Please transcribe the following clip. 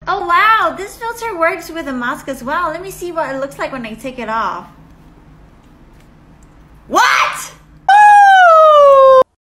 Oh wow, this filter works with a mask as well. Let me see what it looks like when I take it off.